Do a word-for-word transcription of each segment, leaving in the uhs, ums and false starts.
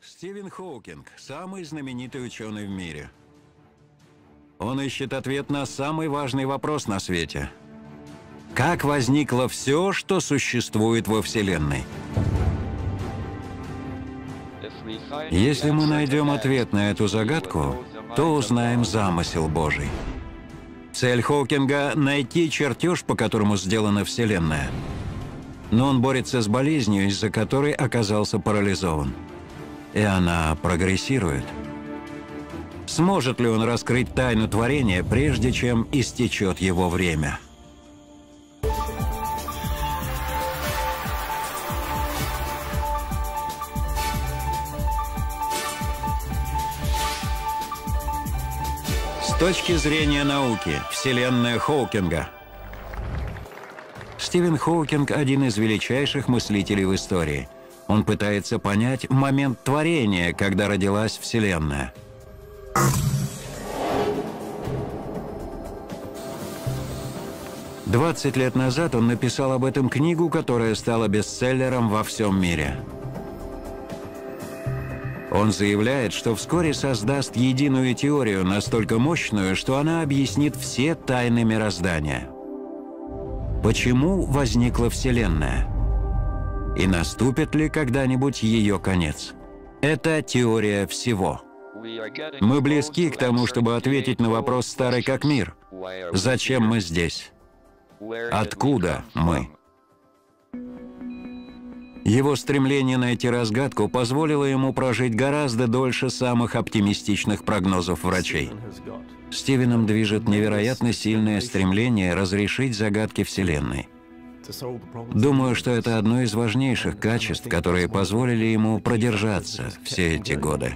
Стивен Хокинг – самый знаменитый ученый в мире. Он ищет ответ на самый важный вопрос на свете. Как возникло все, что существует во Вселенной? Если мы найдем ответ на эту загадку, то узнаем замысел Божий. Цель Хокинга – найти чертеж, по которому сделана Вселенная. Но он борется с болезнью, из-за которой оказался парализован. И она прогрессирует. Сможет ли он раскрыть тайну творения, прежде чем истечет его время? С точки зрения науки, Вселенная Хокинга. Стивен Хокинг – один из величайших мыслителей в истории. Он пытается понять момент творения, когда родилась Вселенная. двадцать лет назад он написал об этом книгу, которая стала бестселлером во всем мире. Он заявляет, что вскоре создаст единую теорию, настолько мощную, что она объяснит все тайны мироздания. Почему возникла Вселенная? И наступит ли когда-нибудь ее конец? Это теория всего. Мы близки к тому, чтобы ответить на вопрос старый как мир. Зачем мы здесь? Откуда мы? Его стремление найти разгадку позволило ему прожить гораздо дольше самых оптимистичных прогнозов врачей. Стивеном движет невероятно сильное стремление разрешить загадки Вселенной. Думаю, что это одно из важнейших качеств, которые позволили ему продержаться все эти годы.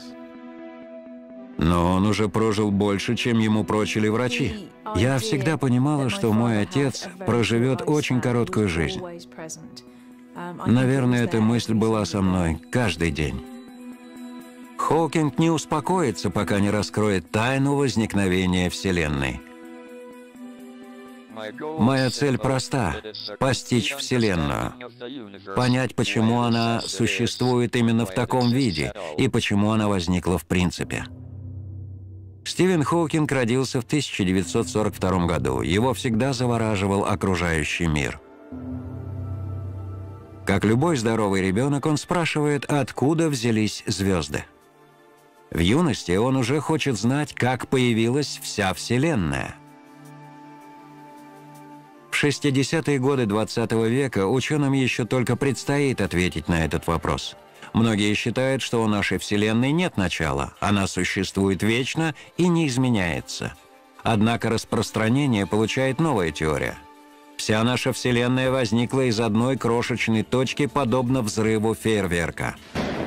Но он уже прожил больше, чем ему прочили врачи. Я всегда понимала, что мой отец проживет очень короткую жизнь. Наверное, эта мысль была со мной каждый день. Хокинг не успокоится, пока не раскроет тайну возникновения Вселенной. Моя цель проста – постичь Вселенную, понять, почему она существует именно в таком виде и почему она возникла в принципе. Стивен Хокинг родился в тысяча девятьсот сорок втором году. Его всегда завораживал окружающий мир. Как любой здоровый ребенок, он спрашивает, откуда взялись звезды. В юности он уже хочет знать, как появилась вся Вселенная. В шестидесятые годы двадцатого века ученым еще только предстоит ответить на этот вопрос. Многие считают, что у нашей Вселенной нет начала, она существует вечно и не изменяется. Однако распространение получает новая теория. Вся наша Вселенная возникла из одной крошечной точки, подобно взрыву фейерверка.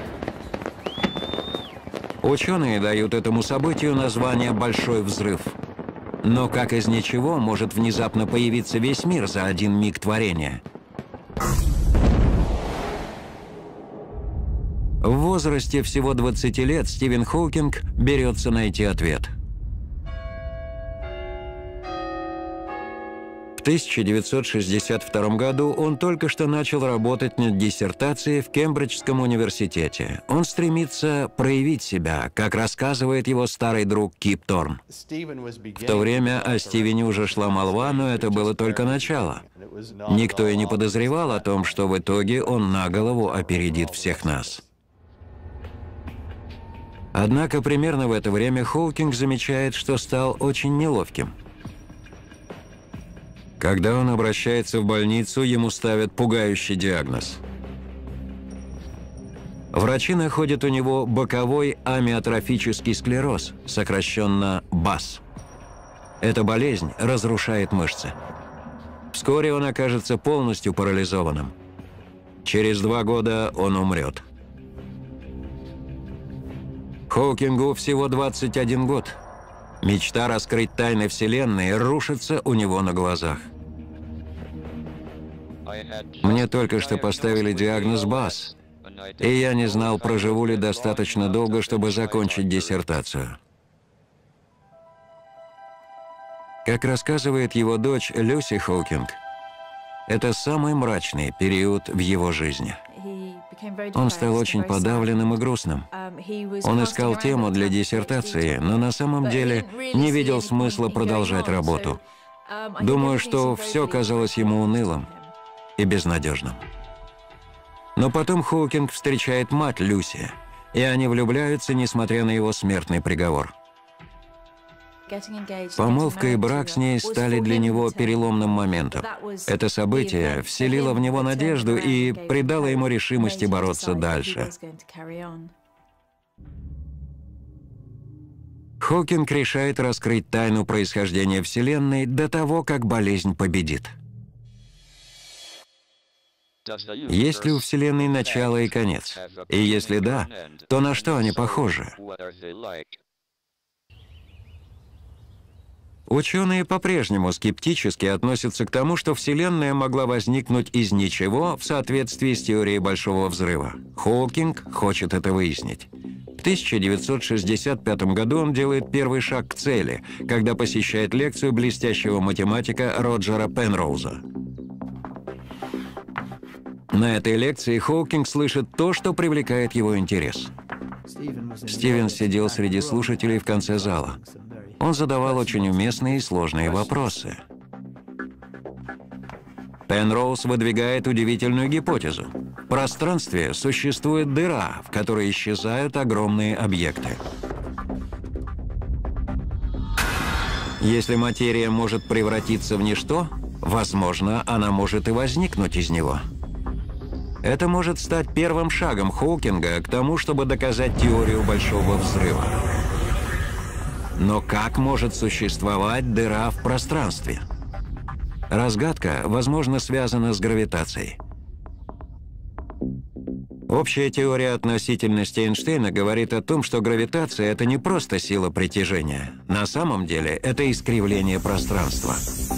Ученые дают этому событию название «Большой взрыв». Но как из ничего может внезапно появиться весь мир за один миг творения? В возрасте всего двадцати лет Стивен Хокинг берется найти ответ. В тысяча девятьсот шестьдесят втором году он только что начал работать над диссертацией в Кембриджском университете. Он стремится проявить себя, как рассказывает его старый друг Кип Торн. В то время о Стивене уже шла молва, но это было только начало. Никто и не подозревал о том, что в итоге он на голову опередит всех нас. Однако примерно в это время Хокинг замечает, что стал очень неловким. Когда он обращается в больницу, ему ставят пугающий диагноз. Врачи находят у него боковой амиотрофический склероз, сокращенно БАС. Эта болезнь разрушает мышцы. Вскоре он окажется полностью парализованным. Через два года он умрет. Хокингу всего двадцать один год. Мечта раскрыть тайны Вселенной рушится у него на глазах. Мне только что поставили диагноз БАС, и я не знал, проживу ли достаточно долго, чтобы закончить диссертацию. Как рассказывает его дочь Люси Хокинг, это самый мрачный период в его жизни. Он стал очень подавленным и грустным. Он искал тему для диссертации, но на самом деле не видел смысла продолжать работу. Думаю, что все казалось ему унылым и безнадежным. Но потом Хоукинг встречает мать Люси, и они влюбляются, несмотря на его смертный приговор. Помолвка и брак с ней стали для него переломным моментом. Это событие вселило в него надежду и придало ему решимости бороться дальше. Хокинг решает раскрыть тайну происхождения Вселенной до того, как болезнь победит. Есть ли у Вселенной начало и конец? И если да, то на что они похожи? Ученые по-прежнему скептически относятся к тому, что Вселенная могла возникнуть из ничего в соответствии с теорией Большого взрыва. Хокинг хочет это выяснить. В тысяча девятьсот шестьдесят пятом году он делает первый шаг к цели, когда посещает лекцию блестящего математика Роджера Пенроуза. На этой лекции Хокинг слышит то, что привлекает его интерес. Стивен сидел среди слушателей в конце зала. Он задавал очень уместные и сложные вопросы. Пенроуз выдвигает удивительную гипотезу. В пространстве существует дыра, в которой исчезают огромные объекты. Если материя может превратиться в ничто, возможно, она может и возникнуть из него. Это может стать первым шагом Хокинга к тому, чтобы доказать теорию Большого взрыва. Но как может существовать дыра в пространстве? Разгадка, возможно, связана с гравитацией. Общая теория относительности Эйнштейна говорит о том, что гравитация — это не просто сила притяжения. На самом деле, это искривление пространства.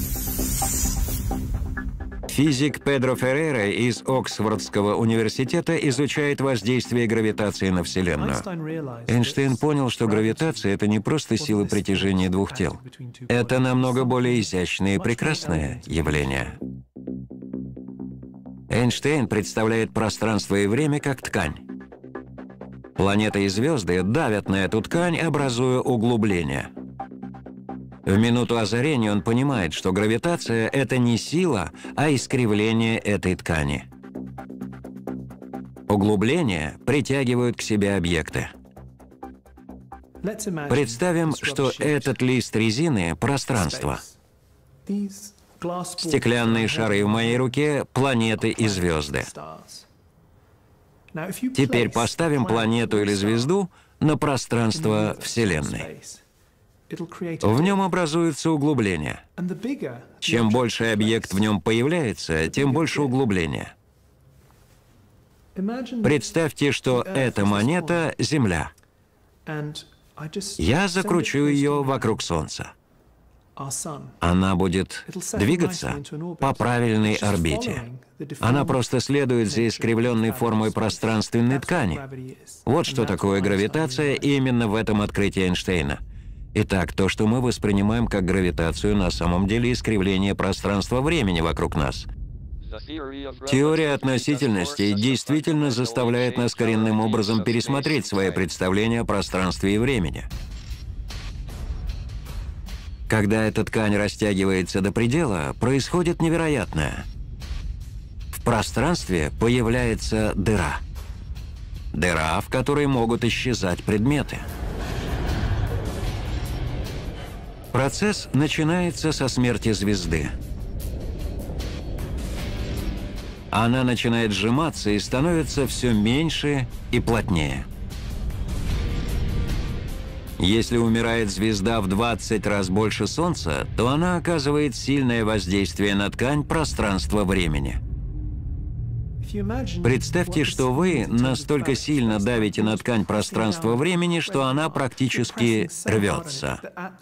Физик Педро Феррейра из Оксфордского университета изучает воздействие гравитации на Вселенную. Эйнштейн понял, что гравитация — это не просто сила притяжения двух тел. Это намного более изящное и прекрасное явление. Эйнштейн представляет пространство и время как ткань. Планеты и звезды давят на эту ткань, образуя углубление. В минуту озарения он понимает, что гравитация — это не сила, а искривление этой ткани. Углубления притягивают к себе объекты. Представим, что этот лист резины — пространство. Стеклянные шары в моей руке — планеты и звезды. Теперь поставим планету или звезду на пространство Вселенной. В нем образуется углубление. Чем больше объект в нем появляется, тем больше углубления. Представьте, что эта монета — Земля. Я закручу ее вокруг Солнца. Она будет двигаться по правильной орбите. Она просто следует за искривленной формой пространственной ткани. Вот что такое гравитация, и именно в этом открытии Эйнштейна. Итак, то, что мы воспринимаем как гравитацию, на самом деле искривление пространства-времени вокруг нас. Теория относительности действительно заставляет нас коренным образом пересмотреть свои представления о пространстве и времени. Когда эта ткань растягивается до предела, происходит невероятное. В пространстве появляется дыра. Дыра, в которой могут исчезать предметы. Процесс начинается со смерти звезды. Она начинает сжиматься и становится все меньше и плотнее. Если умирает звезда в двадцать раз больше Солнца, то она оказывает сильное воздействие на ткань пространства-времени. Представьте, что вы настолько сильно давите на ткань пространства-времени, что она практически рвется.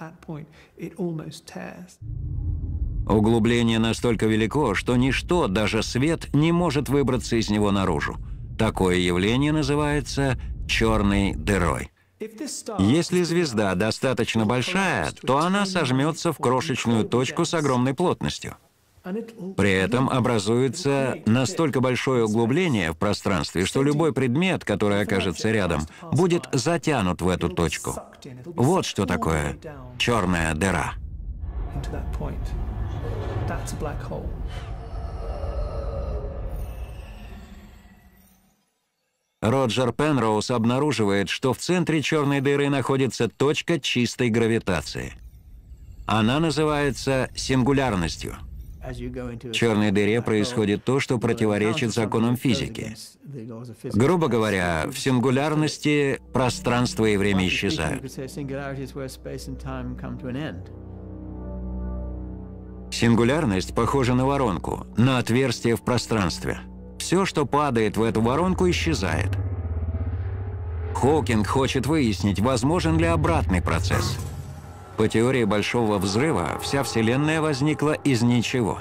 Углубление настолько велико, что ничто, даже свет, не может выбраться из него наружу. Такое явление называется черной дырой. Если звезда достаточно большая, то она сожмется в крошечную точку с огромной плотностью. При этом образуется настолько большое углубление в пространстве, что любой предмет, который окажется рядом, будет затянут в эту точку. Вот что такое черная дыра. Роджер Пенроуз обнаруживает, что в центре черной дыры находится точка чистой гравитации. Она называется сингулярностью. В черной дыре происходит то, что противоречит законам физики. Грубо говоря, в сингулярности пространство и время исчезают. Сингулярность похожа на воронку, на отверстие в пространстве. Все, что падает в эту воронку, исчезает. Хокинг хочет выяснить, возможен ли обратный процесс. По теории Большого Взрыва, вся Вселенная возникла из ничего.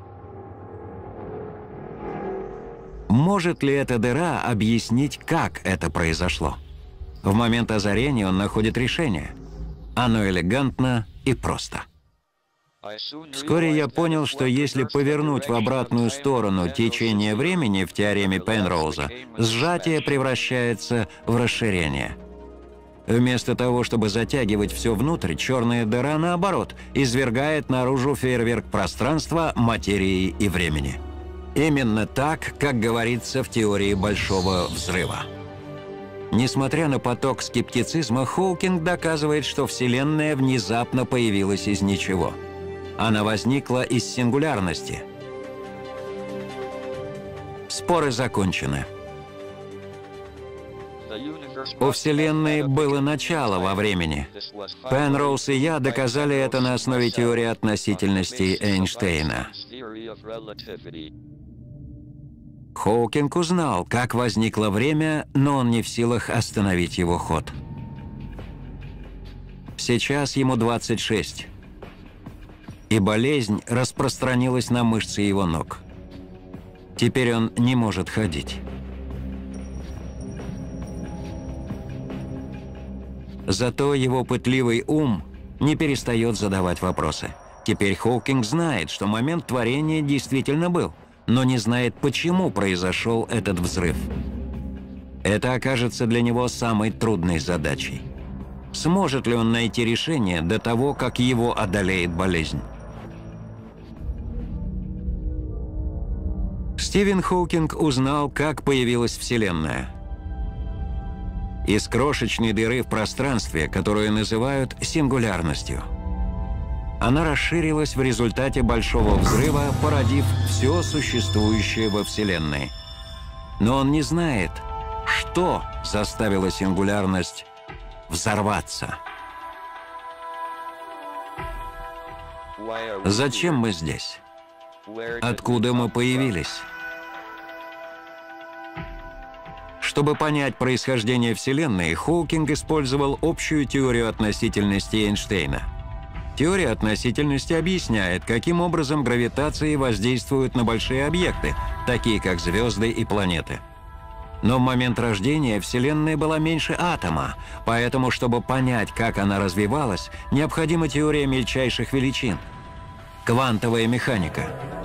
Может ли эта дыра объяснить, как это произошло? В момент озарения он находит решение. Оно элегантно и просто. Вскоре я понял, что если повернуть в обратную сторону течение времени в теореме Пенроуза, сжатие превращается в расширение. Вместо того, чтобы затягивать все внутрь, черная дыра, наоборот, извергает наружу фейерверк пространства, материи и времени. Именно так, как говорится в теории Большого Взрыва. Несмотря на поток скептицизма, Хокинг доказывает, что Вселенная внезапно появилась из ничего. Она возникла из сингулярности. Споры закончены. У Вселенной было начало во времени. Пенроуз и я доказали это на основе теории относительности Эйнштейна. Хокинг узнал, как возникло время, но он не в силах остановить его ход. Сейчас ему двадцать шесть. И болезнь распространилась на мышцы его ног. Теперь он не может ходить. Зато его пытливый ум не перестает задавать вопросы. Теперь Хокинг знает, что момент творения действительно был, но не знает, почему произошел этот взрыв. Это окажется для него самой трудной задачей. Сможет ли он найти решение до того, как его одолеет болезнь? Стивен Хокинг узнал, как появилась Вселенная. Из крошечной дыры в пространстве, которую называют сингулярностью. Она расширилась в результате Большого Взрыва, породив все существующее во Вселенной. Но он не знает, что заставило сингулярность взорваться. Зачем мы здесь? Откуда мы появились? Чтобы понять происхождение Вселенной, Хокинг использовал общую теорию относительности Эйнштейна. Теория относительности объясняет, каким образом гравитация воздействует на большие объекты, такие как звезды и планеты. Но в момент рождения Вселенная была меньше атома, поэтому, чтобы понять, как она развивалась, необходима теория мельчайших величин – квантовая механика.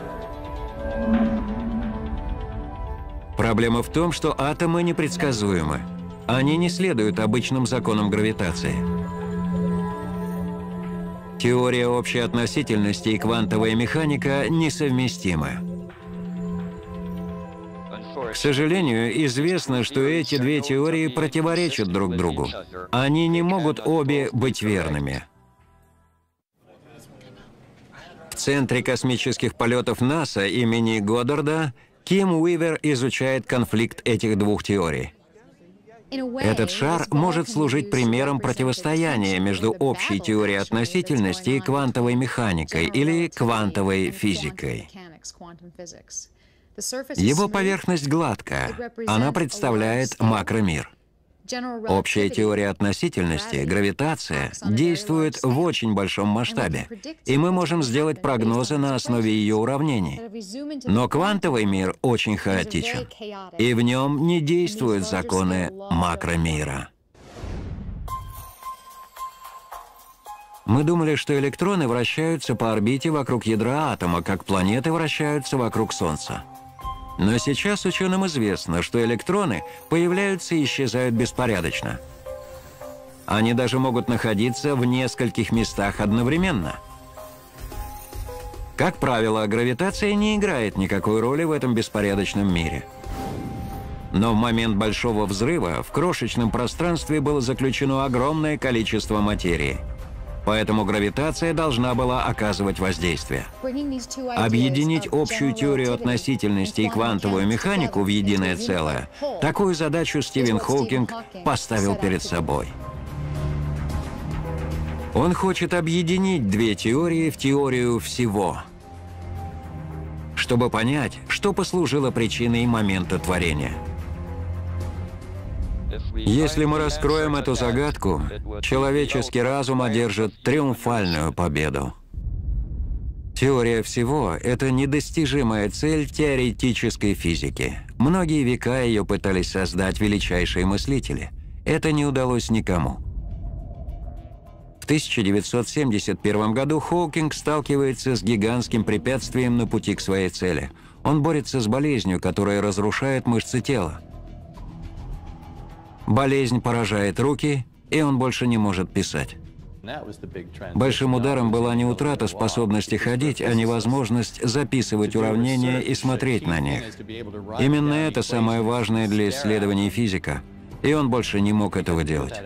Проблема в том, что атомы непредсказуемы. Они не следуют обычным законам гравитации. Теория общей относительности и квантовая механика несовместимы. К сожалению, известно, что эти две теории противоречат друг другу. Они не могут обе быть верными. В Центре космических полетов НАСА имени Годдарда Ким Уивер изучает конфликт этих двух теорий. Этот шар может служить примером противостояния между общей теорией относительности и квантовой механикой или квантовой физикой. Его поверхность гладкая, она представляет макромир. Общая теория относительности, гравитация, действует в очень большом масштабе, и мы можем сделать прогнозы на основе ее уравнений. Но квантовый мир очень хаотичен, и в нем не действуют законы макромира. Мы думали, что электроны вращаются по орбите вокруг ядра атома, как планеты вращаются вокруг Солнца. Но сейчас ученым известно, что электроны появляются и исчезают беспорядочно. Они даже могут находиться в нескольких местах одновременно. Как правило, гравитация не играет никакой роли в этом беспорядочном мире. Но в момент Большого взрыва в крошечном пространстве было заключено огромное количество материи. Поэтому гравитация должна была оказывать воздействие. Объединить общую теорию относительности и квантовую механику в единое целое – такую задачу Стивен Хокинг поставил перед собой. Он хочет объединить две теории в теорию всего, чтобы понять, что послужило причиной момента творения. Если мы раскроем эту загадку, человеческий разум одержит триумфальную победу. Теория всего — это недостижимая цель теоретической физики. Многие века ее пытались создать величайшие мыслители. Это не удалось никому. В тысяча девятьсот семьдесят первом году Хокинг сталкивается с гигантским препятствием на пути к своей цели. Он борется с болезнью, которая разрушает мышцы тела. Болезнь поражает руки, и он больше не может писать. Большим ударом была не утрата способности ходить, а невозможность записывать уравнения и смотреть на них. Именно это самое важное для исследований физика, и он больше не мог этого делать.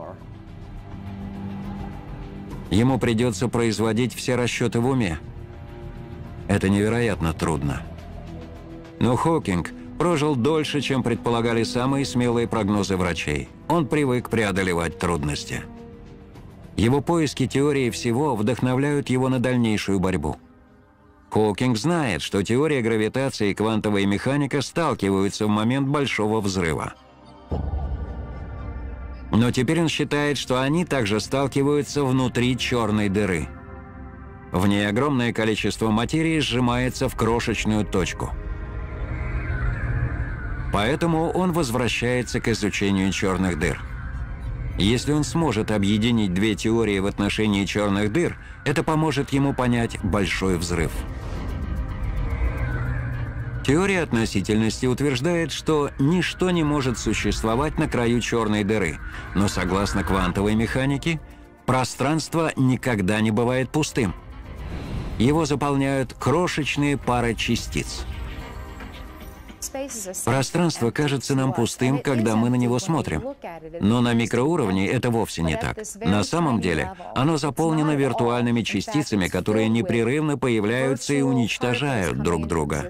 Ему придется производить все расчеты в уме. Это невероятно трудно. Но Хокинг прожил дольше, чем предполагали самые смелые прогнозы врачей. Он привык преодолевать трудности. Его поиски теории всего вдохновляют его на дальнейшую борьбу. Хокинг знает, что теория гравитации и квантовая механика сталкиваются в момент Большого взрыва. Но теперь он считает, что они также сталкиваются внутри черной дыры. В ней огромное количество материи сжимается в крошечную точку. Поэтому он возвращается к изучению черных дыр. Если он сможет объединить две теории в отношении черных дыр, это поможет ему понять Большой взрыв. Теория относительности утверждает, что ничто не может существовать на краю черной дыры, но согласно квантовой механике, пространство никогда не бывает пустым. Его заполняют крошечные пары частиц. Пространство кажется нам пустым, когда мы на него смотрим. Но на микроуровне это вовсе не так. На самом деле оно заполнено виртуальными частицами, которые непрерывно появляются и уничтожают друг друга.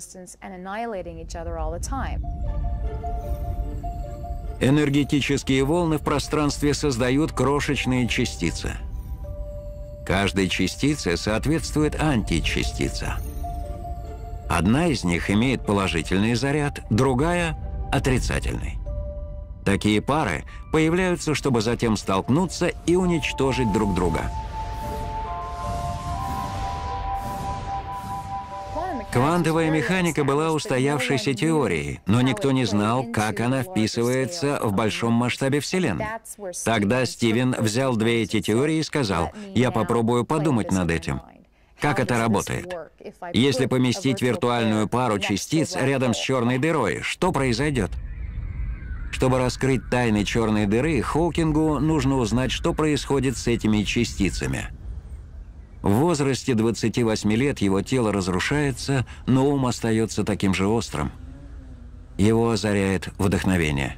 Энергетические волны в пространстве создают крошечные частицы. Каждой частице соответствует античастица. Одна из них имеет положительный заряд, другая – отрицательный. Такие пары появляются, чтобы затем столкнуться и уничтожить друг друга. Квантовая механика была устоявшейся теорией, но никто не знал, как она вписывается в большом масштабе Вселенной. Тогда Стивен взял две эти теории и сказал: «Я попробую подумать над этим». Как это работает? Если поместить виртуальную пару частиц рядом с черной дырой, что произойдет? Чтобы раскрыть тайны черной дыры, Хокингу нужно узнать, что происходит с этими частицами. В возрасте двадцати восьми лет его тело разрушается, но ум остается таким же острым. Его озаряет вдохновение.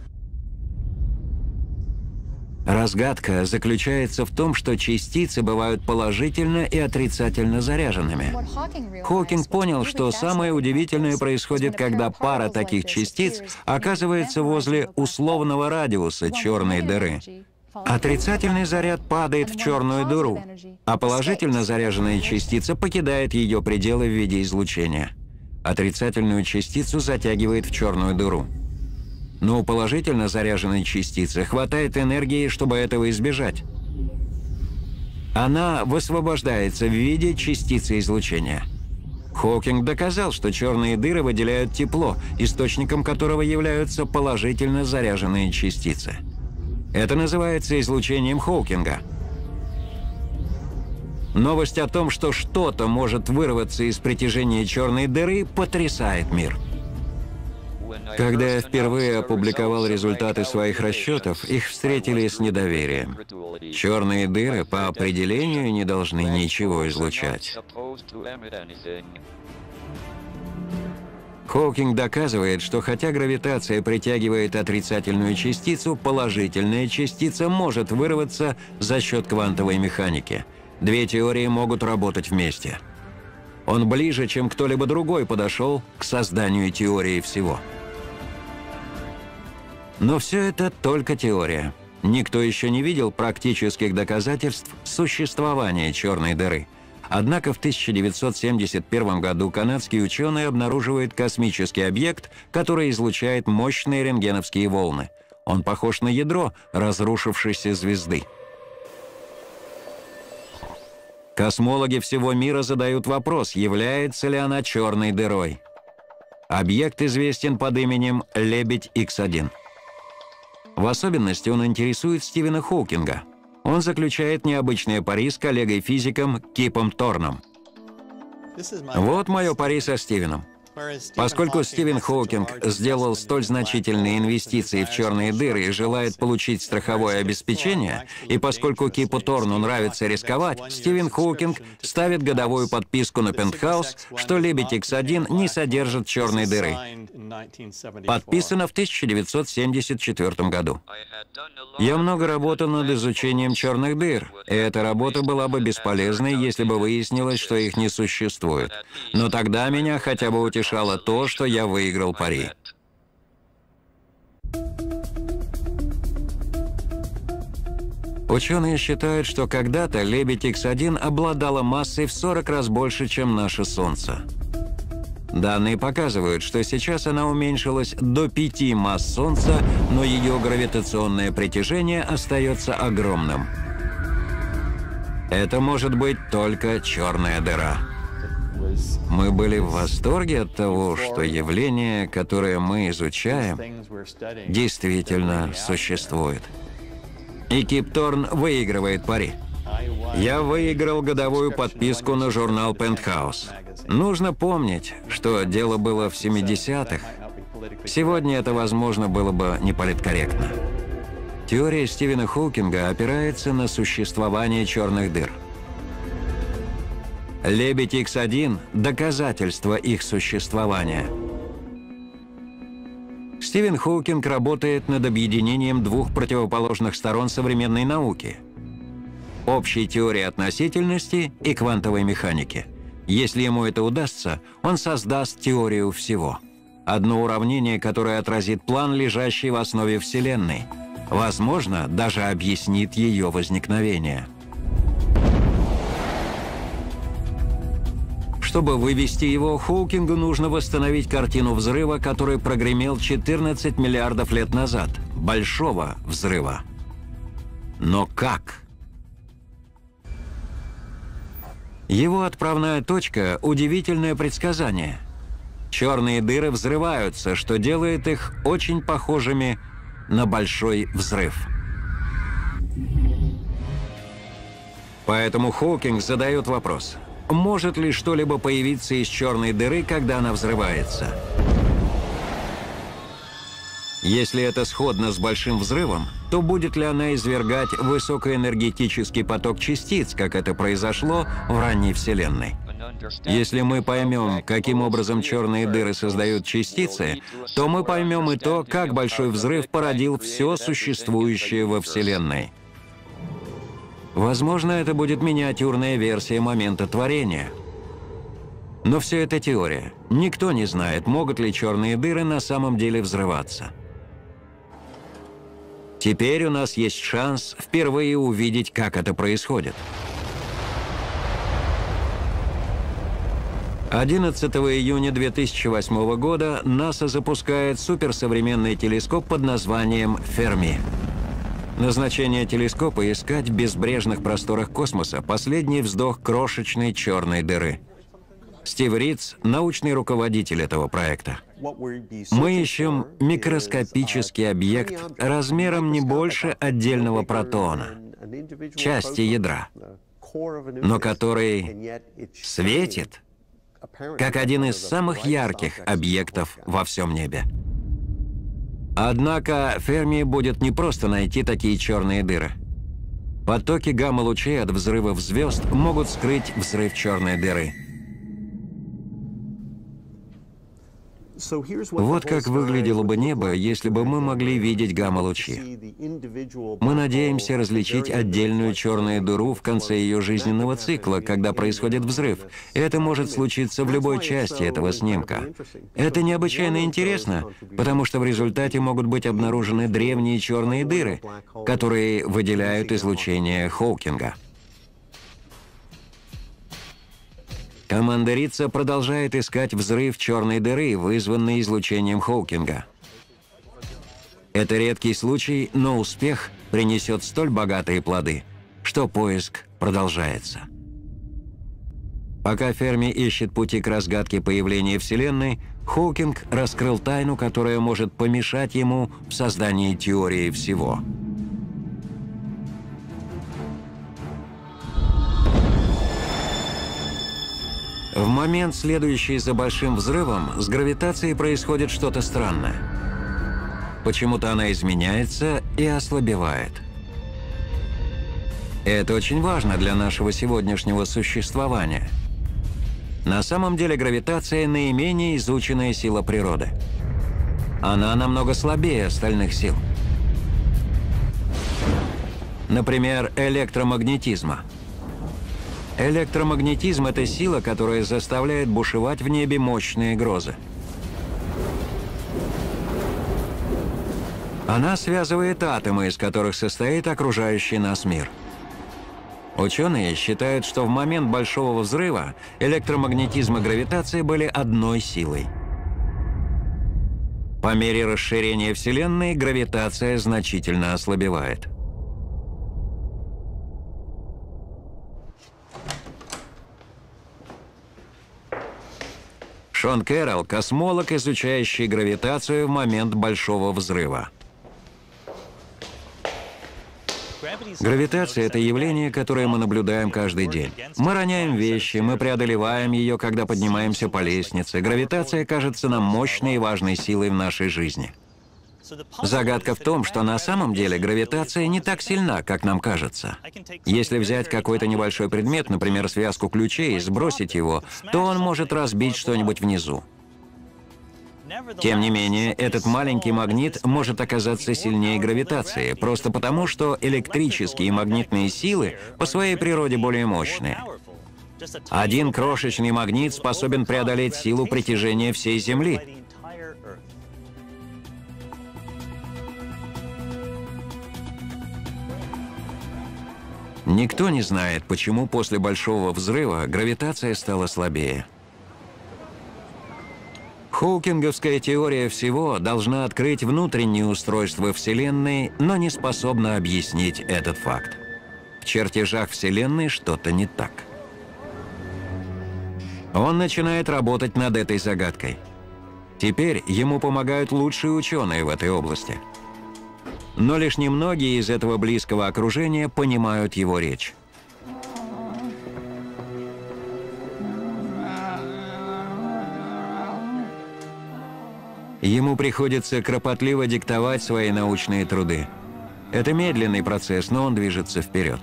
Разгадка заключается в том, что частицы бывают положительно и отрицательно заряженными. Хокинг понял, что самое удивительное происходит, когда пара таких частиц оказывается возле условного радиуса черной дыры. Отрицательный заряд падает в черную дыру, а положительно заряженная частица покидает ее пределы в виде излучения. Отрицательную частицу затягивает в черную дыру. Но у положительно заряженной частицы хватает энергии, чтобы этого избежать. Она высвобождается в виде частицы излучения. Хокинг доказал, что черные дыры выделяют тепло, источником которого являются положительно заряженные частицы. Это называется излучением Хокинга. Новость о том, что что-то может вырваться из притяжения черной дыры, потрясает мир. Когда я впервые опубликовал результаты своих расчетов, их встретили с недоверием. Черные дыры по определению не должны ничего излучать. Хокинг доказывает, что хотя гравитация притягивает отрицательную частицу, положительная частица может вырваться за счет квантовой механики. Две теории могут работать вместе. Он ближе, чем кто-либо другой, подошел к созданию теории всего. Но все это только теория. Никто еще не видел практических доказательств существования черной дыры. Однако в тысяча девятьсот семьдесят первом году канадские ученые обнаруживают космический объект, который излучает мощные рентгеновские волны. Он похож на ядро разрушившейся звезды. Космологи всего мира задают вопрос, является ли она черной дырой. Объект известен под именем Лебедь Икс один. В особенности он интересует Стивена Хокинга. Он заключает необычные пари с коллегой-физиком Кипом Торном. Вот мое пари со Стивеном. Поскольку Стивен Хокинг сделал столь значительные инвестиции в черные дыры и желает получить страховое обеспечение, и поскольку Кипу Торну нравится рисковать, Стивен Хокинг ставит годовую подписку на Пентхаус, что Лебедь Икс один не содержит черной дыры. Подписано в тысяча девятьсот семьдесят четвёртом году. Я много работал над изучением черных дыр, и эта работа была бы бесполезной, если бы выяснилось, что их не существует. Но тогда меня хотя бы утешало то, что я выиграл пари. Ученые считают, что когда-то Лебедь Икс один обладала массой в сорок раз больше, чем наше Солнце. Данные показывают, что сейчас она уменьшилась до пяти масс Солнца, но ее гравитационное притяжение остается огромным. Это может быть только черная дыра. Мы были в восторге от того, что явление, которое мы изучаем, действительно существует. И Кип Торн выигрывает пари. Я выиграл годовую подписку на журнал «Пентхаус». Нужно помнить, что дело было в семидесятых. Сегодня это, возможно, было бы неполиткорректно. Теория Стивена Хокинга опирается на существование черных дыр. Лебедь Икс один – доказательство их существования. Стивен Хокинг работает над объединением двух противоположных сторон современной науки – общей теории относительности и квантовой механики. Если ему это удастся, он создаст теорию всего. Одно уравнение, которое отразит план, лежащий в основе Вселенной. Возможно, даже объяснит ее возникновение. Чтобы вывести его, Хокингу нужно восстановить картину взрыва, который прогремел четырнадцать миллиардов лет назад. Большого взрыва. Но как? Его отправная точка – удивительное предсказание. Черные дыры взрываются, что делает их очень похожими на большой взрыв. Поэтому Хокинг задает вопрос – может ли что-либо появиться из черной дыры, когда она взрывается? Если это сходно с большим взрывом, то будет ли она извергать высокоэнергетический поток частиц, как это произошло в ранней Вселенной? Если мы поймем, каким образом черные дыры создают частицы, то мы поймем и то, как большой взрыв породил все существующее во Вселенной. Возможно, это будет миниатюрная версия момента творения. Но все это теория. Никто не знает, могут ли черные дыры на самом деле взрываться. Теперь у нас есть шанс впервые увидеть, как это происходит. одиннадцатого июня две тысячи восьмого года НАСА запускает суперсовременный телескоп под названием «Ферми». Назначение телескопа – искать в безбрежных просторах космоса последний вздох крошечной черной дыры. Стив Ридс – научный руководитель этого проекта. Мы ищем микроскопический объект размером не больше отдельного протона, части ядра. но который светит, как один из самых ярких объектов во всем небе. Однако Ферми будет не просто найти такие черные дыры. Потоки гамма-лучей от взрывов звезд могут скрыть взрыв черной дыры. Вот как выглядело бы небо, если бы мы могли видеть гамма-лучи. Мы надеемся различить отдельную черную дыру в конце ее жизненного цикла, когда происходит взрыв. Это может случиться в любой части этого снимка. Это необычайно интересно, потому что в результате могут быть обнаружены древние черные дыры, которые выделяют излучение Хоукинга. Команда Рица продолжает искать взрыв черной дыры, вызванный излучением Хоукинга. Это редкий случай, но успех принесет столь богатые плоды, что поиск продолжается. Пока Ферми ищет пути к разгадке появления Вселенной, Хоукинг раскрыл тайну, которая может помешать ему в создании теории всего. В момент, следующий за большим взрывом, с гравитацией происходит что-то странное. Почему-то она изменяется и ослабевает. Это очень важно для нашего сегодняшнего существования. На самом деле гравитация – наименее изученная сила природы. Она намного слабее остальных сил. Например, электромагнетизма. Электромагнетизм – это сила, которая заставляет бушевать в небе мощные грозы. Она связывает атомы, из которых состоит окружающий нас мир. Ученые считают, что в момент Большого взрыва электромагнетизм и гравитация были одной силой. По мере расширения Вселенной гравитация значительно ослабевает. Шон Кэрролл – космолог, изучающий гравитацию в момент Большого взрыва. Гравитация – это явление, которое мы наблюдаем каждый день. Мы роняем вещи, мы преодолеваем ее, когда поднимаемся по лестнице. Гравитация кажется нам мощной и важной силой в нашей жизни. Загадка в том, что на самом деле гравитация не так сильна, как нам кажется. Если взять какой-то небольшой предмет, например, связку ключей, и сбросить его, то он может разбить что-нибудь внизу. Тем не менее, этот маленький магнит может оказаться сильнее гравитации, просто потому, что электрические и магнитные силы по своей природе более мощные. Один крошечный магнит способен преодолеть силу притяжения всей Земли. Никто не знает, почему после Большого взрыва гравитация стала слабее. Хоукинговская теория всего должна открыть внутреннее устройство Вселенной, но не способна объяснить этот факт. В чертежах Вселенной что-то не так. Он начинает работать над этой загадкой. Теперь ему помогают лучшие ученые в этой области. Но лишь немногие из этого близкого окружения понимают его речь. Ему приходится кропотливо диктовать свои научные труды. Это медленный процесс, но он движется вперед.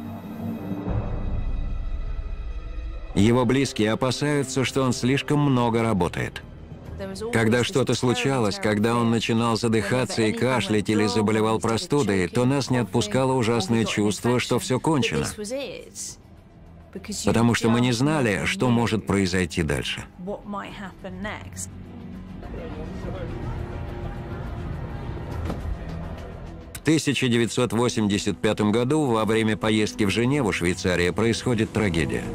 Его близкие опасаются, что он слишком много работает. Когда что-то случалось, когда он начинал задыхаться и кашлять или заболевал простудой, то нас не отпускало ужасное чувство, что все кончено. Потому что мы не знали, что может произойти дальше. В тысяча девятьсот восемьдесят пятом году во время поездки в Женеву, Швейцария, происходит трагедия.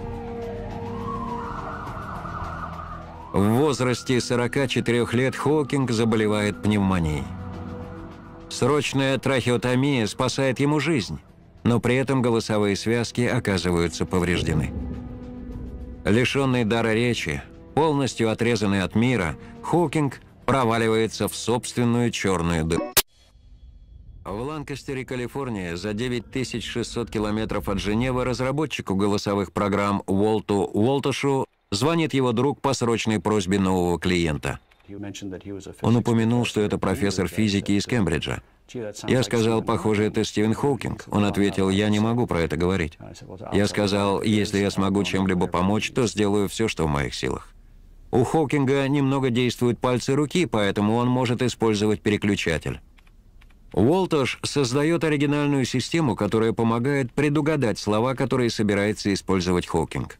В возрасте сорока четырёх лет Хокинг заболевает пневмонией. Срочная трахеотомия спасает ему жизнь, но при этом голосовые связки оказываются повреждены. Лишенный дара речи, полностью отрезанный от мира, Хокинг проваливается в собственную черную дыру. В Ланкастере, Калифорния, за девять тысяч шестьсот километров от Женевы разработчику голосовых программ Уолту Уолтошу звонит его друг по срочной просьбе нового клиента. Он упомянул, что это профессор физики из Кембриджа. Я сказал, похоже, это Стивен Хокинг. Он ответил, я не могу про это говорить. Я сказал, если я смогу чем-либо помочь, то сделаю все, что в моих силах. У Хокинга немного действуют пальцы руки, поэтому он может использовать переключатель. Уолтош создает оригинальную систему, которая помогает предугадать слова, которые собирается использовать Хокинг.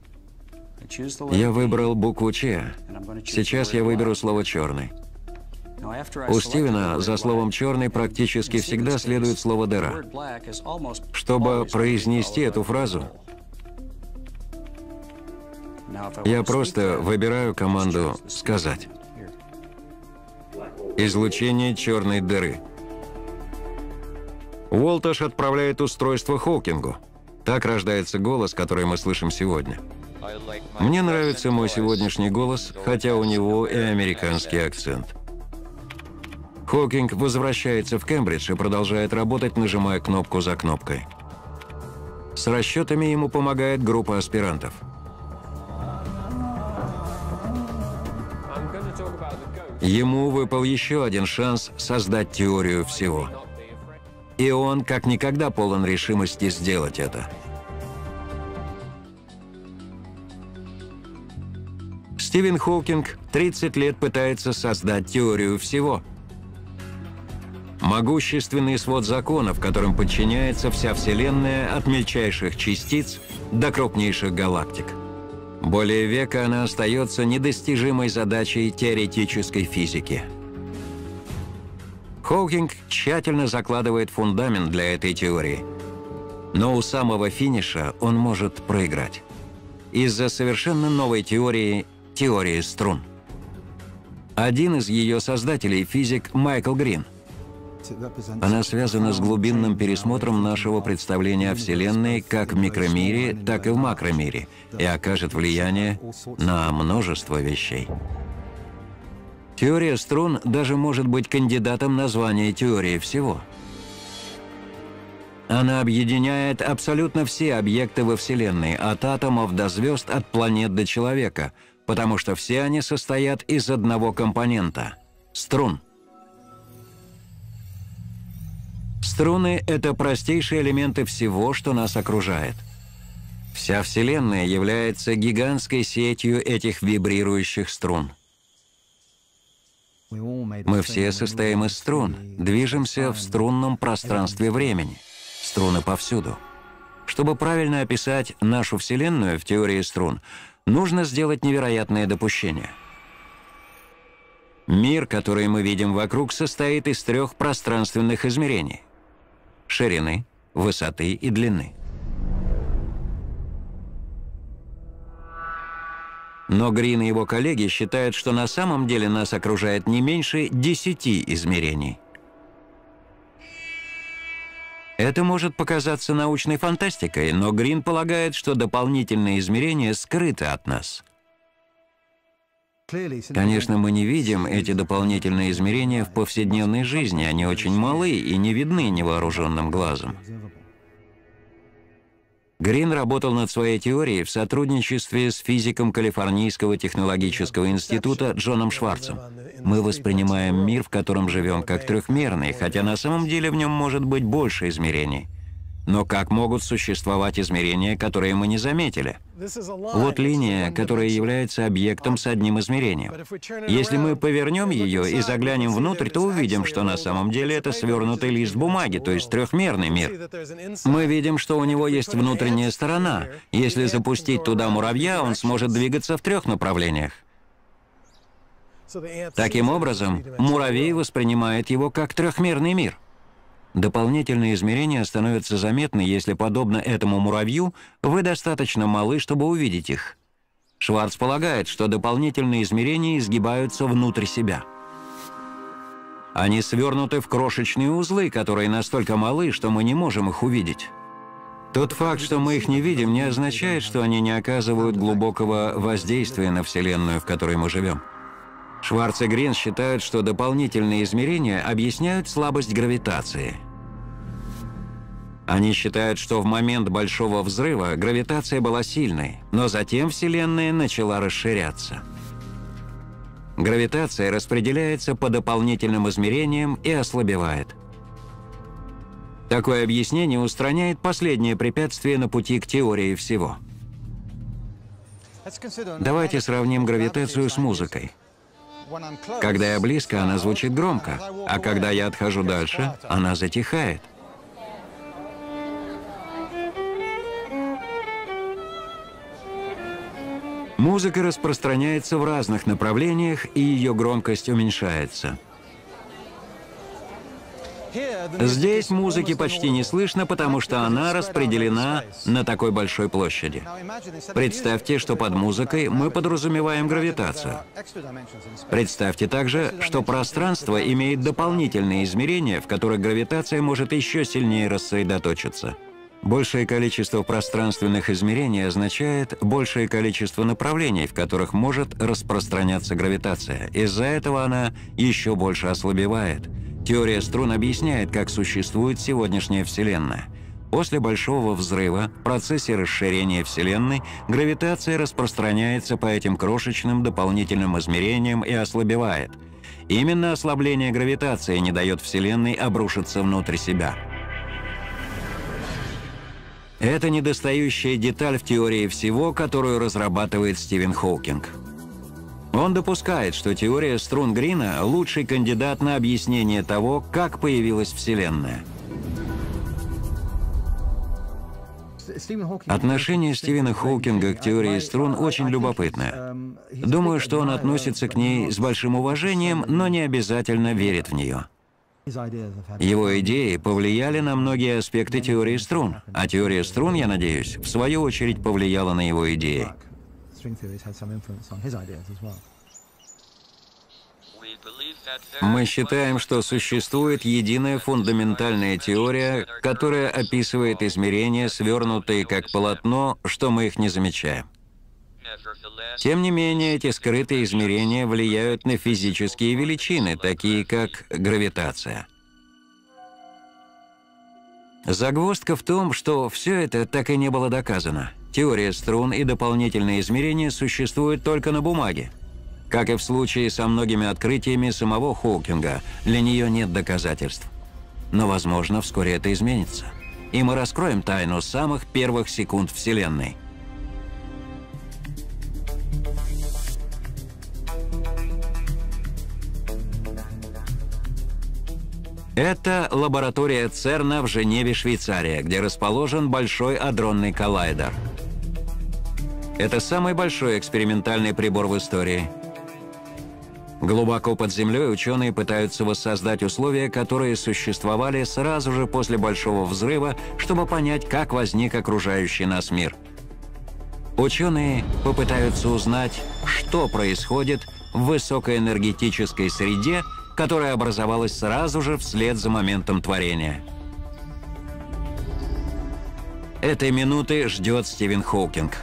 Я выбрал букву «Ч». Сейчас я выберу слово «черный». У Стивена за словом «черный» практически всегда следует слово «дыра». Чтобы произнести эту фразу, я просто выбираю команду «Сказать». Излучение черной дыры. Уолтош отправляет устройство Хокингу. Так рождается голос, который мы слышим сегодня. Мне нравится мой сегодняшний голос, хотя у него и американский акцент. Хокинг возвращается в Кембридж и продолжает работать, нажимая кнопку за кнопкой. С расчетами ему помогает группа аспирантов. Ему выпал еще один шанс создать теорию всего. И он как никогда полон решимости сделать это. Стивен Хокинг тридцать лет пытается создать теорию всего. Могущественный свод законов, которым подчиняется вся Вселенная от мельчайших частиц до крупнейших галактик. Более века она остается недостижимой задачей теоретической физики. Хокинг тщательно закладывает фундамент для этой теории, но у самого финиша он может проиграть из-за совершенно новой теории – теории струн. Один из ее создателей – физик Майкл Грин. Она связана с глубинным пересмотром нашего представления о Вселенной как в микромире, так и в макромире и окажет влияние на множество вещей. Теория струн даже может быть кандидатом на звание теории всего. Она объединяет абсолютно все объекты во Вселенной, от атомов до звезд, от планет до человека, потому что все они состоят из одного компонента – струн. Струны – это простейшие элементы всего, что нас окружает. Вся Вселенная является гигантской сетью этих вибрирующих струн. Мы все состоим из струн, движемся в струнном пространстве времени. Струны повсюду. Чтобы правильно описать нашу Вселенную в теории струн, нужно сделать невероятное допущение. Мир, который мы видим вокруг, состоит из трех пространственных измерений – ширины, высоты и длины. Но Грин и его коллеги считают, что на самом деле нас окружает не меньше десяти измерений. Это может показаться научной фантастикой, но Грин полагает, что дополнительные измерения скрыты от нас. Конечно, мы не видим эти дополнительные измерения в повседневной жизни, они очень малы и не видны невооруженным глазом. Грин работал над своей теорией в сотрудничестве с физиком Калифорнийского технологического института Джоном Шварцем. Мы воспринимаем мир, в котором живем, как трехмерный, хотя на самом деле в нем может быть больше измерений. Но как могут существовать измерения, которые мы не заметили? Вот линия, которая является объектом с одним измерением. Если мы повернем ее и заглянем внутрь, то увидим, что на самом деле это свернутый лист бумаги, то есть трехмерный мир. Мы видим, что у него есть внутренняя сторона. Если запустить туда муравья, он сможет двигаться в трех направлениях. Таким образом, муравей воспринимает его как трехмерный мир. Дополнительные измерения становятся заметны, если, подобно этому муравью, вы достаточно малы, чтобы увидеть их. Шварц полагает, что дополнительные измерения изгибаются внутрь себя. Они свернуты в крошечные узлы, которые настолько малы, что мы не можем их увидеть. Тот факт, что мы их не видим, не означает, что они не оказывают глубокого воздействия на Вселенную, в которой мы живем. Шварц и Грин считают, что дополнительные измерения объясняют слабость гравитации. Они считают, что в момент Большого взрыва гравитация была сильной, но затем Вселенная начала расширяться. Гравитация распределяется по дополнительным измерениям и ослабевает. Такое объяснение устраняет последнее препятствие на пути к теории всего. Давайте сравним гравитацию с музыкой. Когда я близко, она звучит громко, а когда я отхожу дальше, она затихает. Музыка распространяется в разных направлениях, и ее громкость уменьшается. Здесь музыки почти не слышно, потому что она распределена на такой большой площади. Представьте, что под музыкой мы подразумеваем гравитацию. Представьте также, что пространство имеет дополнительные измерения, в которых гравитация может еще сильнее рассредоточиться. Большее количество пространственных измерений означает большее количество направлений, в которых может распространяться гравитация. Из-за этого она еще больше ослабевает. Теория струн объясняет, как существует сегодняшняя Вселенная. После Большого взрыва, в процессе расширения Вселенной, гравитация распространяется по этим крошечным дополнительным измерениям и ослабевает. Именно ослабление гравитации не дает Вселенной обрушиться внутрь себя. Это недостающая деталь в теории всего, которую разрабатывает Стивен Хокинг. Он допускает, что теория струн Грина – лучший кандидат на объяснение того, как появилась Вселенная. Отношение Стивена Хокинга к теории струн очень любопытное. Думаю, что он относится к ней с большим уважением, но не обязательно верит в нее. Его идеи повлияли на многие аспекты теории струн, а теория струн, я надеюсь, в свою очередь повлияла на его идеи. Мы считаем, что существует единая фундаментальная теория, которая описывает измерения, свернутые как полотно, что мы их не замечаем. Тем не менее, эти скрытые измерения влияют на физические величины, такие как гравитация. Загвоздка в том, что все это так и не было доказано. Теория струн и дополнительные измерения существуют только на бумаге. Как и в случае со многими открытиями самого Хокинга, для нее нет доказательств. Но, возможно, вскоре это изменится. И мы раскроем тайну самых первых секунд Вселенной. Это лаборатория ЦЕРНа в Женеве, Швейцария, где расположен Большой адронный коллайдер. Это самый большой экспериментальный прибор в истории. Глубоко под землей ученые пытаются воссоздать условия, которые существовали сразу же после Большого взрыва, чтобы понять, как возник окружающий нас мир. Ученые попытаются узнать, что происходит в высокоэнергетической среде, которая образовалась сразу же вслед за моментом творения. Этой минуты ждет Стивен Хокинг.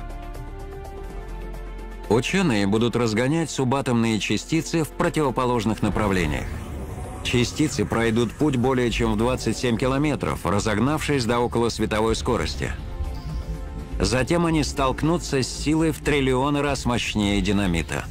Ученые будут разгонять субатомные частицы в противоположных направлениях. Частицы пройдут путь более чем в двадцать семь километров, разогнавшись до около световой скорости. Затем они столкнутся с силой в триллионы раз мощнее динамита.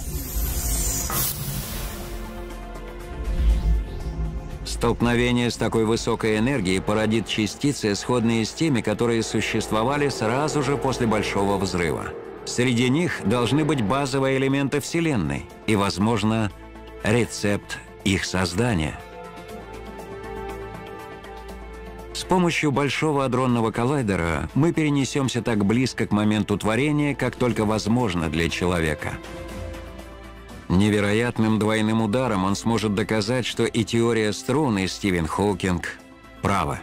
Столкновение с такой высокой энергией породит частицы, сходные с теми, которые существовали сразу же после Большого взрыва. Среди них должны быть базовые элементы Вселенной и, возможно, рецепт их создания. С помощью Большого адронного коллайдера мы перенесемся так близко к моменту творения, как только возможно для человека. Невероятным двойным ударом он сможет доказать, что и теория струн, и Стивен Хокинг правы.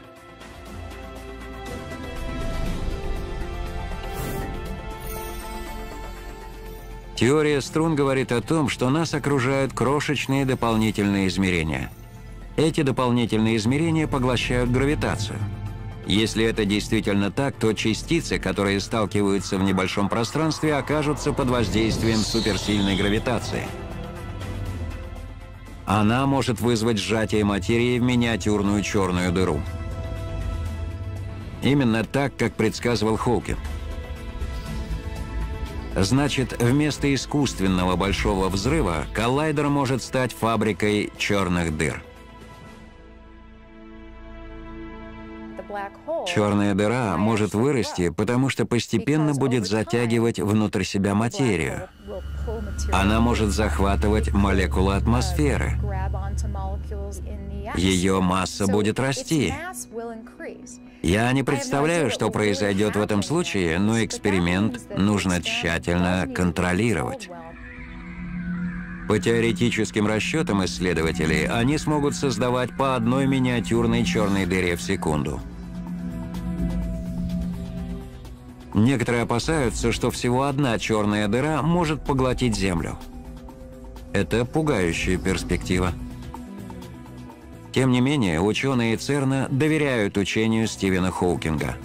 Теория струн говорит о том, что нас окружают крошечные дополнительные измерения. Эти дополнительные измерения поглощают гравитацию. Если это действительно так, то частицы, которые сталкиваются в небольшом пространстве, окажутся под воздействием суперсильной гравитации. Она может вызвать сжатие материи в миниатюрную черную дыру. Именно так, как предсказывал Хоукинг. Значит, вместо искусственного большого взрыва коллайдер может стать фабрикой черных дыр. Черная дыра может вырасти, потому что постепенно будет затягивать внутрь себя материю. Она может захватывать молекулы атмосферы. Ее масса будет расти. Я не представляю, что произойдет в этом случае, но эксперимент нужно тщательно контролировать. По теоретическим расчетам исследователей, они смогут создавать по одной миниатюрной черной дыре в секунду. Некоторые опасаются, что всего одна черная дыра может поглотить Землю. Это пугающая перспектива. Тем не менее, ученые ЦЕРНа доверяют учению Стивена Хоукинга.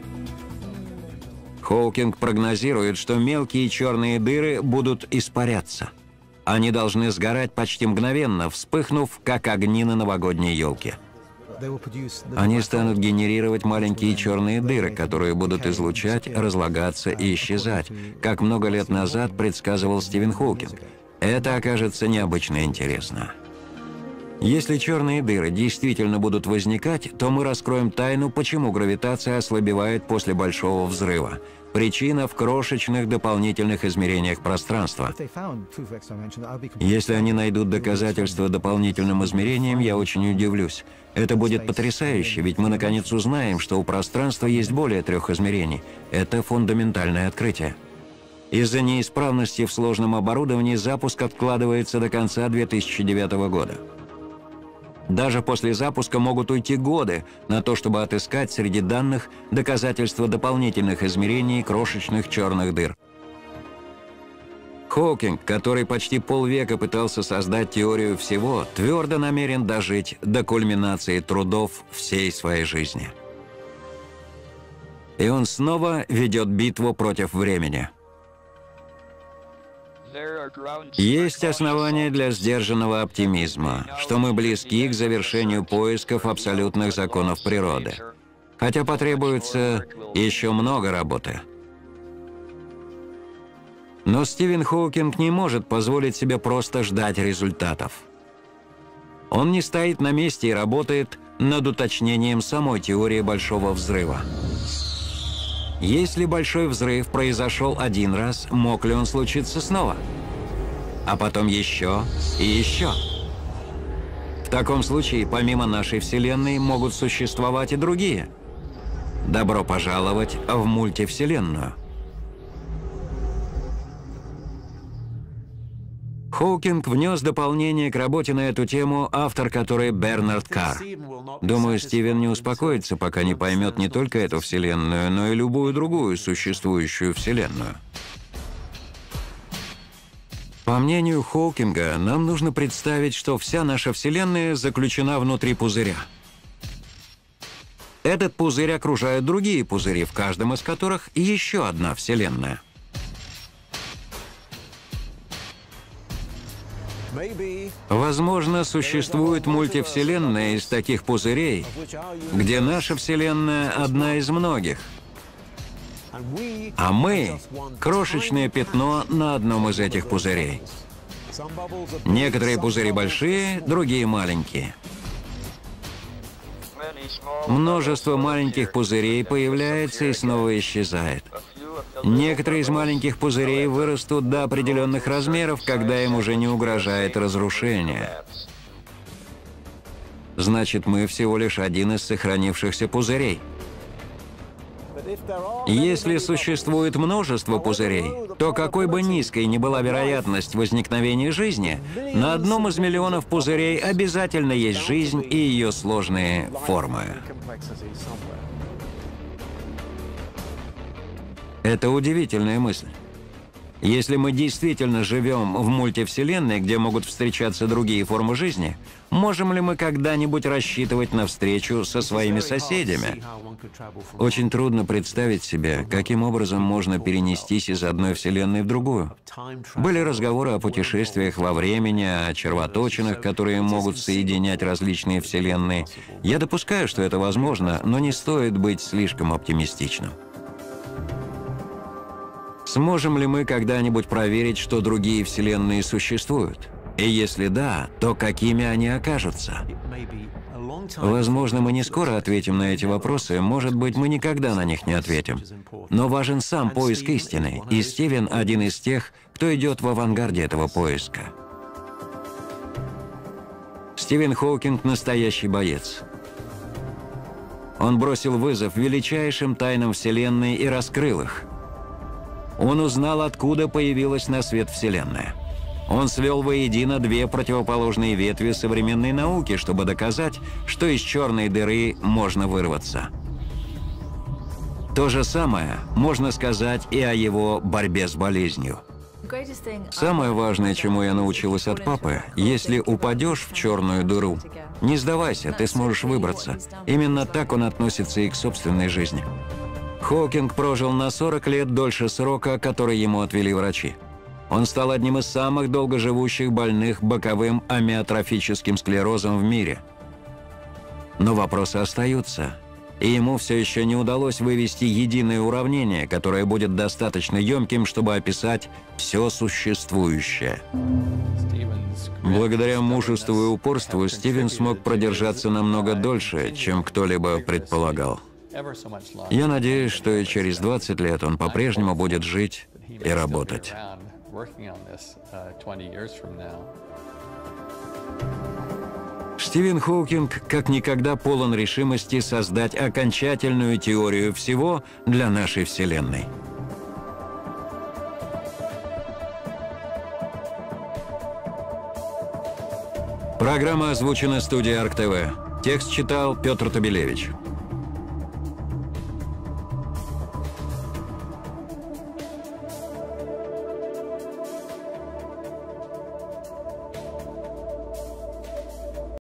Хоукинг прогнозирует, что мелкие черные дыры будут испаряться. Они должны сгорать почти мгновенно, вспыхнув, как огни на новогодней елке. Они станут генерировать маленькие черные дыры, которые будут излучать, разлагаться и исчезать, как много лет назад предсказывал Стивен Хоукинг. Это окажется необычно интересно. Если черные дыры действительно будут возникать, то мы раскроем тайну, почему гравитация ослабевает после большого взрыва. Причина в крошечных дополнительных измерениях пространства. Если они найдут доказательства дополнительным измерениям, я очень удивлюсь. Это будет потрясающе, ведь мы наконец узнаем, что у пространства есть более трех измерений. Это фундаментальное открытие. Из-за неисправности в сложном оборудовании запуск откладывается до конца две тысячи девятого года. Даже после запуска могут уйти годы на то, чтобы отыскать среди данных доказательства дополнительных измерений крошечных черных дыр. Хокинг, который почти полвека пытался создать теорию всего, твердо намерен дожить до кульминации трудов всей своей жизни. И он снова ведет битву против времени. Есть основания для сдержанного оптимизма, что мы близки к завершению поисков абсолютных законов природы, хотя потребуется еще много работы. Но Стивен Хоукинг не может позволить себе просто ждать результатов. Он не стоит на месте и работает над уточнением самой теории Большого взрыва. Если Большой взрыв произошел один раз, мог ли он случиться снова? А потом еще и еще. В таком случае, помимо нашей Вселенной, могут существовать и другие. Добро пожаловать в мультивселенную. Хоукинг внес дополнение к работе на эту тему, автор которой Бернард Карр. Думаю, Стивен не успокоится, пока не поймет не только эту Вселенную, но и любую другую существующую Вселенную. По мнению Хоукинга, нам нужно представить, что вся наша Вселенная заключена внутри пузыря. Этот пузырь окружают другие пузыри, в каждом из которых еще одна Вселенная. Возможно, существует мультивселенная из таких пузырей, где наша Вселенная одна из многих, а мы — крошечное пятно на одном из этих пузырей. Некоторые пузыри большие, другие маленькие. Множество маленьких пузырей появляется и снова исчезает. Некоторые из маленьких пузырей вырастут до определенных размеров, когда им уже не угрожает разрушение. Значит, мы всего лишь один из сохранившихся пузырей. Если существует множество пузырей, то какой бы низкой ни была вероятность возникновения жизни, на одном из миллионов пузырей обязательно есть жизнь и ее сложные формы. Это удивительная мысль. Если мы действительно живем в мультивселенной, где могут встречаться другие формы жизни, можем ли мы когда-нибудь рассчитывать на встречу со своими соседями? Очень трудно представить себе, каким образом можно перенестись из одной вселенной в другую. Были разговоры о путешествиях во времени, о червоточинах, которые могут соединять различные вселенные. Я допускаю, что это возможно, но не стоит быть слишком оптимистичным. Сможем ли мы когда-нибудь проверить, что другие вселенные существуют? И если да, то какими они окажутся? Возможно, мы не скоро ответим на эти вопросы, может быть, мы никогда на них не ответим. Но важен сам поиск истины, и Стивен один из тех, кто идет в авангарде этого поиска. Стивен Хокинг – настоящий боец. Он бросил вызов величайшим тайнам Вселенной и раскрыл их. Он узнал, откуда появилась на свет Вселенная. Он свел воедино две противоположные ветви современной науки, чтобы доказать, что из черной дыры можно вырваться. То же самое можно сказать и о его борьбе с болезнью. Самое важное, чему я научилась от папы, если упадешь в черную дыру, не сдавайся, ты сможешь выбраться. Именно так он относится и к собственной жизни. Хокинг прожил на сорок лет дольше срока, который ему отвели врачи. Он стал одним из самых долгоживущих больных боковым амиотрофическим склерозом в мире. Но вопросы остаются, и ему все еще не удалось вывести единое уравнение, которое будет достаточно емким, чтобы описать все существующее. Благодаря мужеству и упорству Стивен смог продержаться намного дольше, чем кто-либо предполагал. Я надеюсь, что и через двадцать лет он по-прежнему будет жить и работать. Стивен Хокинг как никогда полон решимости создать окончательную теорию всего для нашей Вселенной. Программа озвучена студией Арк ТВ. Текст читал Петр Табелевич.